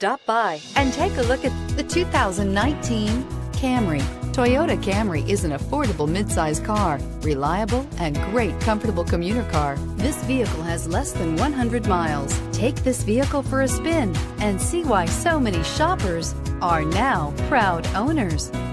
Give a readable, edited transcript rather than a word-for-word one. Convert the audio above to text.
Stop by and take a look at the 2019 Camry. Toyota Camry is an affordable midsize car, reliable and great comfortable commuter car. This vehicle has less than 100 miles. Take this vehicle for a spin and see why so many shoppers are now proud owners.